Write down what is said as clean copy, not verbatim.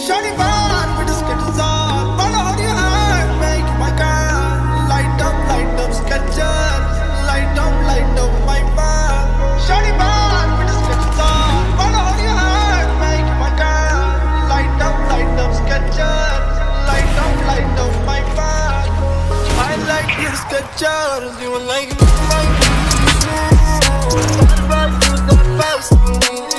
Shawty bad with the sketches on. Follow how you heart, make you my girl. Light up, sketcher. Light up my vibe. Shawty bad with the sketches on. Follow how you heart, make you my girl. Light up, sketcher. Light up my vibe. I like your sketchers, you like my. Thought about you the best of me.